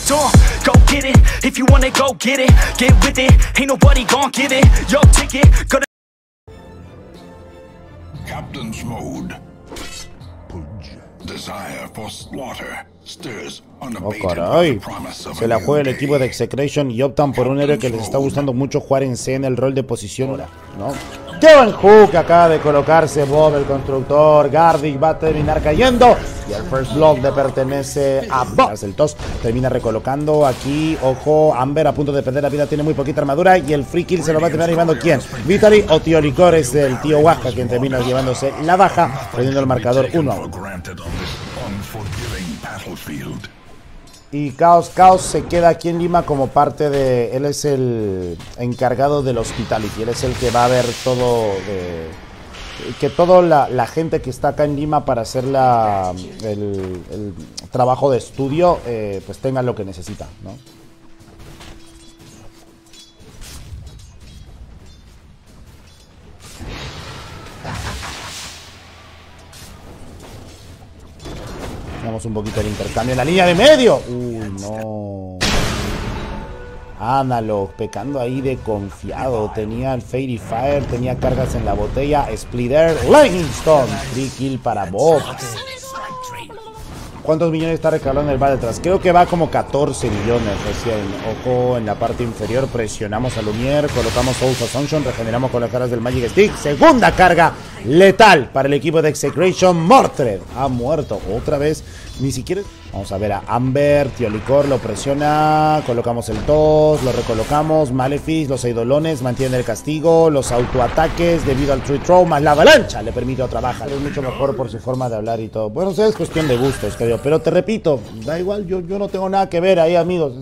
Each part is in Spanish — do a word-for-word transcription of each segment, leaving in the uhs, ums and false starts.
respect, uh, go get it. If you want it, go get it. Get with it, ain't nobody gon' give it. Yo, ticket, gonna Captain's mode. Desire for slaughter stirs Oh, unabated by the caray. promise of Se a la new juega el day. equipo de Execration y optan por un héroe que les está gustando mucho jugar en C en el rol de posición, ¿no? ¡Qué buen hook! Acaba de colocarse Bob, el constructor. Gardic va a terminar cayendo. Y el first block le pertenece a Bob. El toss termina recolocando aquí. Ojo, Amber a punto de perder la vida. Tiene muy poquita armadura. Y el free kill se lo va a terminar llevando ¿quién? Vitaly o Tío Licor. Es el tío Huasca quien termina llevándose la baja, perdiendo el marcador uno a uno. Y Chaos Chaos se queda aquí en Lima como parte de... Él es el encargado del Hospitality. Él es el que va a ver todo... De, que toda la, la gente que está acá en Lima para hacer la, el, el trabajo de estudio, eh, pues tenga lo que necesita, ¿no? Vamos un poquito el intercambio en la línea de medio. Uy, no. Analog, pecando ahí de confiado. Tenía el Fairy Fire, tenía cargas en la botella. Splitter, Lightning Storm. Free kill para Bob. ¿Cuántos millones está recargando el bar detrás? Creo que va como catorce millones recién. Ojo en la parte inferior. Presionamos a Lumiere. Colocamos Soul Assumption. Regeneramos con las caras del Magic Stick. Segunda carga letal para el equipo de Execration. Mordred ha muerto otra vez. Ni siquiera... Vamos a ver a Amber. Tío Licor lo presiona. Colocamos el toss. Lo recolocamos. Malefice. Los eidolones mantienen el castigo. Los autoataques debido al tree throw. Más la avalancha le permite otra baja. Es mucho mejor por su forma de hablar y todo. Bueno, es cuestión de gustos, creo. Pero te repito, da igual. Yo, yo no tengo nada que ver ahí, amigos.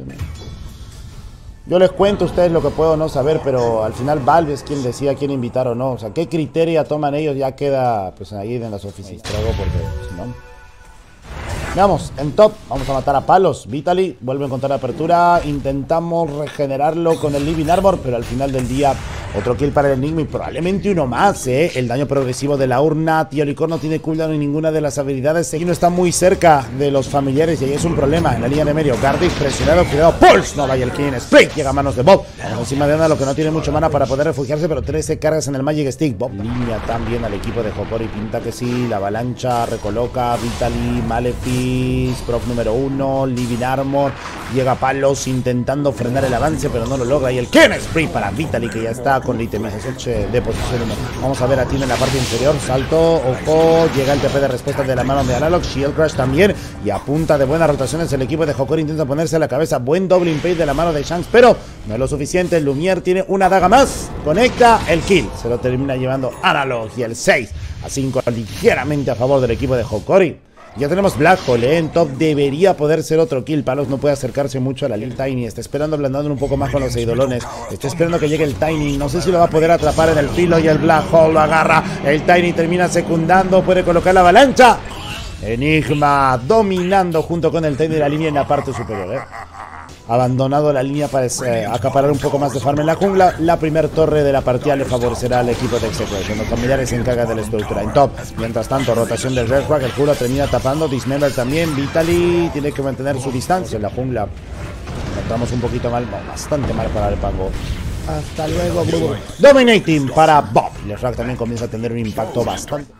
Yo les cuento a ustedes lo que puedo no saber, pero al final Valve es quien decida quién invitar o no. O sea, qué criterio toman ellos ya queda pues ahí en las oficinas. Trago porque si no... Veamos, en top, vamos a matar a palos. Vitaly vuelve a encontrar apertura. Intentamos regenerarlo con el Living Armor, pero al final del día otro kill para el Enigma y probablemente uno más, ¿eh? El daño progresivo de la urna. Tío Licor no tiene cooldown en ninguna de las habilidades. Seguino está muy cerca de los familiares y ahí es un problema. En la línea de medio, Gardic presionado, cuidado, Pulse. No vaya el King Spray, llega a manos de Bob. Vamos encima de Ana, lo que no tiene mucho mana para poder refugiarse, pero trece cargas en el Magic Stick. Bob línea también al equipo de Hokori, pinta que sí. La avalancha recoloca, Vitaly, Malefice. Proc número uno, Living Armor, llega Palos intentando frenar el avance, pero no lo logra. Y el Ken Spree para Vitaly, que ya está con la itemización de posición uno. Vamos a ver a Tim en la parte inferior, salto, ojo, llega el T P de respuesta de la mano de Analog, Shield Crash también, y a punta de buenas rotaciones el equipo de Hokori intenta ponerse a la cabeza. Buen doble impade de la mano de Shanks, pero no es lo suficiente. Lumiere tiene una daga más, conecta el kill, se lo termina llevando Analog, y el seis a cinco ligeramente a favor del equipo de Hokori. Ya tenemos Black Hole, ¿eh? En top debería poder ser otro kill. Palos no puede acercarse mucho a la Lil Tiny. Está esperando ablandando un poco más con los eidolones. Está esperando que llegue el Tiny. No sé si lo va a poder atrapar en el filo. Y el Black Hole lo agarra. El Tiny termina secundando. Puede colocar la avalancha. Enigma dominando junto con el Tiny de la línea en la parte superior, ¿eh? Abandonado la línea para eh, acaparar un poco más de farm en la jungla. La primer torre de la partida le favorecerá al equipo de Execration. Los familiares se encargan de la estructura en top. Mientras tanto, rotación del Red Rock. El Juro termina tapando. Dismember también. Vitaly tiene que mantener su distancia en la jungla. Encontramos un poquito mal, no, bastante mal para el Pango. Hasta luego, Blue. Dominating para Bob. El Rack también comienza a tener un impacto bastante.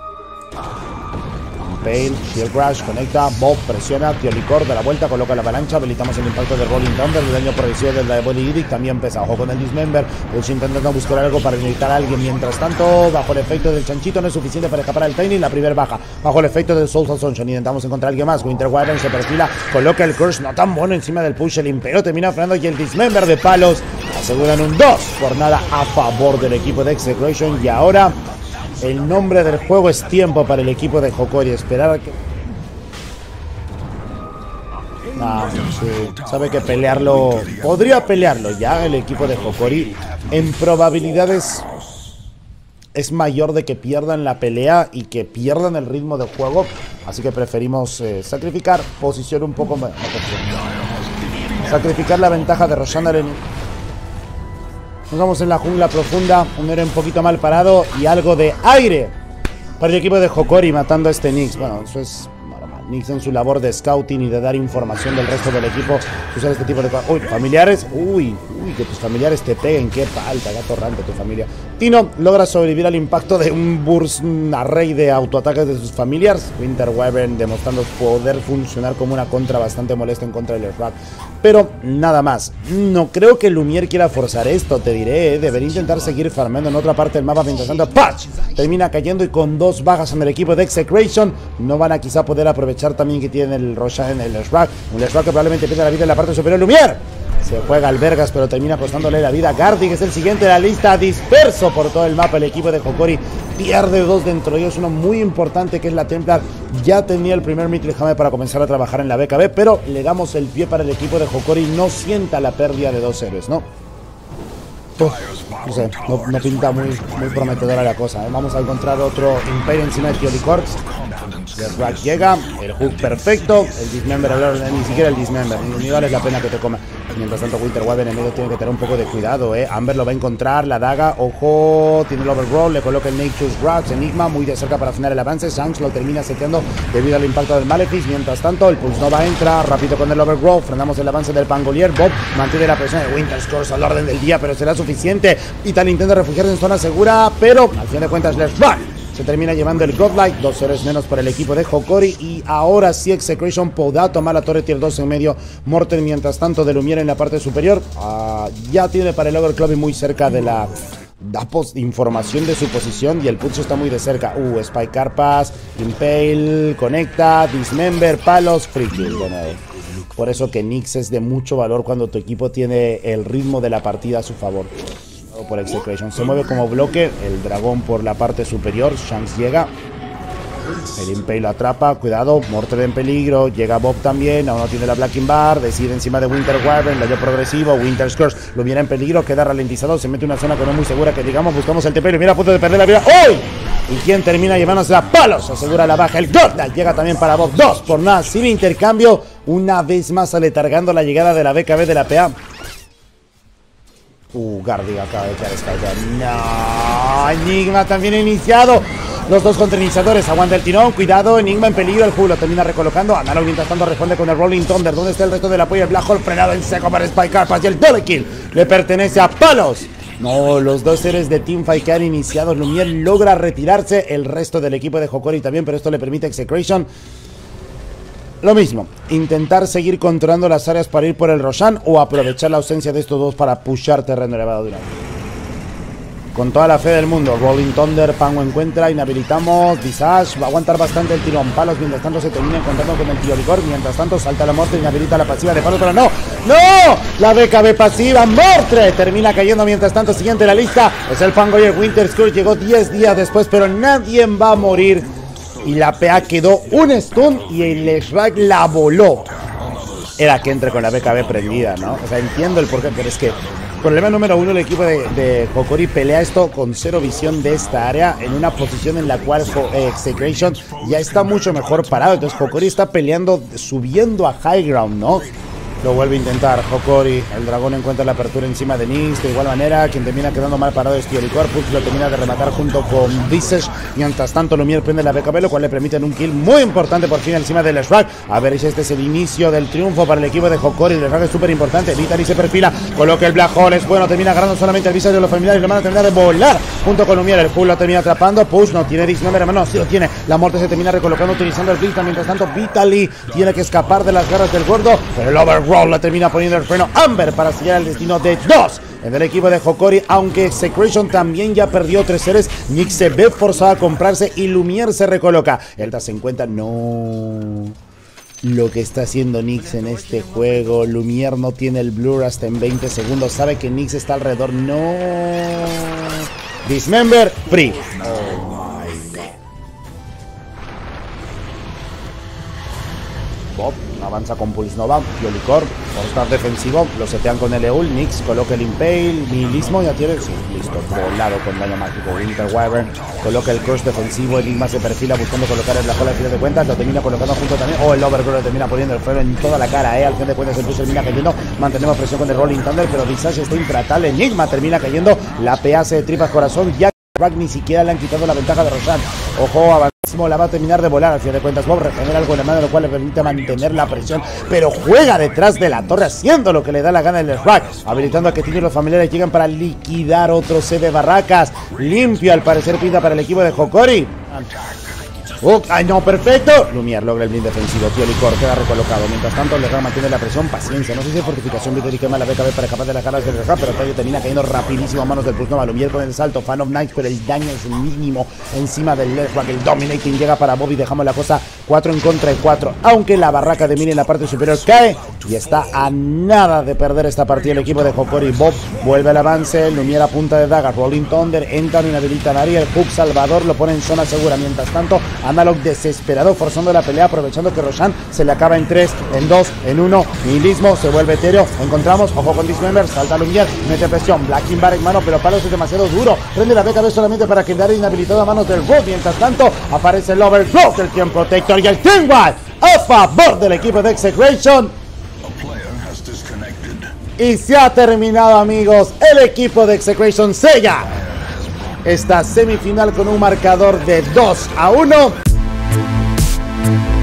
Pale, Shield Crash, conecta, Bob presiona, Tío Licor da la vuelta, coloca la avalancha, habilitamos el impacto del Rolling Thunder, el daño progresivo del Diabolic Edict, también pesa, ojo con el Dismember, Pulse intentando buscar algo para invitar a alguien, mientras tanto, bajo el efecto del chanchito no es suficiente para escapar al Tiny, la primera baja, bajo el efecto del Soul Assumption, intentamos encontrar a alguien más, Winter Wyvern se perfila, coloca el Curse, no tan bueno encima del push, el Impero termina frenando y el Dismember de Palos, aseguran un dos por nada a favor del equipo de Execration y ahora... El nombre del juego es tiempo para el equipo de Hokori. Esperar a que... Ah, sí. Sabe que pelearlo... Podría pelearlo ya el equipo de Hokori. En probabilidades es mayor de que pierdan la pelea y que pierdan el ritmo del juego. Así que preferimos eh, sacrificar posición un poco más. Sacrificar la ventaja de Roshandar en... Nos vamos en la jungla profunda, un héroe un poquito mal parado y algo de aire para el equipo de Hokori matando a este Nyx. Bueno, eso es normal. Nix en su labor de scouting y de dar información del resto del equipo, usar este tipo de cosas. Uy, familiares, uy, uy, que tus familiares te peguen, qué falta, qué atorrante tu familia. Tino logra sobrevivir al impacto de un burst, un array de autoataques de sus familiares. Winter Wyvern demostrando poder funcionar como una contra bastante molesta en contra del Shrug. Pero nada más. No creo que Lumiere quiera forzar esto, te diré, ¿eh? Debería intentar seguir farmeando en otra parte del mapa. Mientras tanto, ¡patch! Termina cayendo y con dos bajas en el equipo de Execration no van a quizá poder aprovechar también que tiene el Roshan en el Shrug. Un Shrug que probablemente pierde la vida en la parte superior. ¡Lumiere! Se juega al Vergas, pero termina costándole la vida a Gardy, que es el siguiente de la lista. Disperso por todo el mapa el equipo de Hokori. Pierde dos dentro de ellos, uno muy importante que es la Templar. Ya tenía el primer Mittelhammer para comenzar a trabajar en la B K B, pero le damos el pie para el equipo de Hokori. No sienta la pérdida de dos héroes, ¿no? Uf, no sé, no, no pinta muy, muy prometedora la cosa, ¿eh? Vamos a encontrar otro Imperio encima de Tiolicorp. El Shrug llega, el hook perfecto, el Dismember, ni siquiera el Dismember, ni vale la pena que te coma. Mientras tanto, Winter Wyvern en medio tiene que tener un poco de cuidado, eh. Amber lo va a encontrar, la daga, ojo, tiene el overroll, le coloca el Nature's Grudge, Enigma muy de cerca para frenar el avance. Shanks lo termina seteando debido al impacto del Malefice. Mientras tanto, el Pulse Nova entra rápido con el overroll, frenamos el avance del Pangolier. Bob mantiene la presión de Winter's Curse al orden del día, pero será suficiente. Vital intenta refugiarse en zona segura, pero al fin de cuentas, les va. Se termina llevando el Godlike, dos héroes menos por el equipo de Hokori. Y ahora sí Execration podrá tomar la torre tier dos en medio. Morten mientras tanto de Lumiere en la parte superior. Uh, ya tiene para el Ogre Club y muy cerca de la... Da información de su posición y el pulso está muy de cerca. Uh, Spike Carpas, Impale, conecta, Dismember, palos, free kill de nuevo. Por eso que Nyx es de mucho valor cuando tu equipo tiene el ritmo de la partida a su favor. Por Execration se mueve como bloque, el dragón por la parte superior. Shanks llega, el Impale lo atrapa, cuidado, Morten en peligro, llega Bob también, aún no tiene la Blacking Bar, decide encima de Winter Wyvern, daño progresivo, Winter's Curse lo viene en peligro, queda ralentizado, se mete en una zona que no es muy segura, que digamos, buscamos el T P, lo viene a punto de perder la vida. ¡Uy! ¿Y quién termina llevándose a palos? Asegura la baja el Godlike, llega también para Bob, dos por nada, sin intercambio, una vez más aletargando la llegada de la B K B de la P A. Uh, Gardy acaba de echar descarga. No, Enigma también iniciado. Los dos contrainiciadores aguanta el tirón. Cuidado, Enigma en peligro. El Hu lo termina recolocando. Analo mientras tanto responde con el Rolling Thunder. ¿Dónde está el resto del apoyo? El Black Hole frenado en seco para Spike Carpas. Y el double kill le pertenece a palos. No, los dos seres de Teamfight que han iniciado. Lumiere logra retirarse. El resto del equipo de Hokori también, pero esto le permite a Execration lo mismo, intentar seguir controlando las áreas para ir por el Roshan o aprovechar la ausencia de estos dos para pushar terreno elevado durante. Con toda la fe del mundo, Rolling Thunder, Pango encuentra, inhabilitamos, Visage, va a aguantar bastante el tirón, palos, mientras tanto se termina encontrando con el Tiolicorp, mientras tanto salta la muerte, inhabilita la pasiva de palos, pero no, ¡no! La B K B pasiva, Mortre, termina cayendo, mientras tanto, siguiente en la lista, es el Pangoyer. Winter's Curse, llegó diez días después, pero nadie va a morir. Y la P A quedó un stun y el Shrug la voló. Era que entre con la B K B prendida, ¿no? O sea, entiendo el porqué, pero es que problema número uno, el equipo de, de Hokori pelea esto con cero visión de esta área, en una posición en la cual eh, Execration ya está mucho mejor parado. Entonces Hokori está peleando, subiendo a high ground, ¿no? Lo vuelve a intentar Hokori, el dragón encuentra la apertura encima de Nyx. De igual manera, quien termina quedando mal parado es Tiolicorp. Pulse lo termina de rematar junto con Visage. Mientras tanto, Lumiere prende la B K B, lo cual le permite un kill muy importante por fin encima del Shrug. A ver si este es el inicio del triunfo para el equipo de Hokori. El Shrug es súper importante. Vitali se perfila, coloca el Black Hole, es bueno, termina agarrando solamente el Visage de los familiares. Lo van a terminar de volar junto con Lumiere. El Pull lo termina atrapando. Push no tiene Dismember, hermano, sí lo tiene. La muerte se termina recolocando utilizando el Blitz. Mientras tanto, Vitali tiene que escapar de las garras del gordo, pero el Overroll la termina poniendo el freno Amber para sellar el destino de dos en el equipo de Hokori. Aunque Execration también ya perdió tres seres, Nyx se ve forzado a comprarse y Lumiere se recoloca. Elta se encuentra, no... Lo que está haciendo Nyx en este juego. Lumiere no tiene el blur hasta en veinte segundos. Sabe que Nyx está alrededor. No... Dismember, free. Oh my God. Bob avanza con Pulse Nova, Tiolicorp, por estar defensivo, lo setean con el Eul, Nyx coloca el Impale, nihilismo, ya tiene, sí, listo, volado con daño mágico. Winter Wyvern coloca el Crush defensivo, Enigma se perfila buscando colocar el Black Hole al final de cuentas, lo termina colocando junto también, o oh, el Overgrow lo termina poniendo el freno en toda la cara, eh, al fin de cuentas el Push termina cayendo, mantenemos presión con el Rolling Thunder, pero Visage está intratable, Enigma termina cayendo, la P A se tripa corazón, ya Rack ni siquiera le han quitado la ventaja de Roshan. Ojo, avanzísimo, la va a terminar de volar. Al final de cuentas, Bob regenera algo en la mano, lo cual le permite mantener la presión, pero juega detrás de la torre, haciendo lo que le da la gana el Rack, habilitando a que Tito y los familiares llegan para liquidar otro C de Barracas. Limpio, al parecer, pinta para el equipo de Hokori. Uh, ¡Ay, no! ¡Perfecto! Lumière logra el blind defensivo. Tío Licor queda recolocado. Mientras tanto, Legrand mantiene la presión. Paciencia. No sé si es fortificación. Viter y quema la B K B para escapar de las garras del Legrand, pero Tayo termina cayendo rapidísimo a manos del Pulsnova. Lumière con el salto. Fan of Night, pero el daño es mínimo encima del Legrand. El Dominating llega para Bobby. Dejamos la cosa cuatro en contra de cuatro. Aunque la barraca de Mini en la parte superior cae y está a nada de perder esta partida el equipo de Hokori. Bob vuelve al avance. Lumière a punta de daga. Rolling Thunder entra y inhabilita a Nari. El Hook Salvador lo pone en zona segura. Mientras tanto, Analog desesperado forzando la pelea, aprovechando que Roshan se le acaba en tres, en dos, en uno. Nihilismo, se vuelve etéreo. Encontramos, ojo con Dismember, salta Lumière, mete presión. Black King Barek, mano, pero Palos es demasiado duro. Prende la B K B solamente para quedar inhabilitado a manos del Road. Mientras tanto, aparece el Overclock, el Team Protector y el Team Wild a favor del equipo de Execration. Y se ha terminado, amigos. El equipo de Execration sella esta semifinal con un marcador de dos a uno.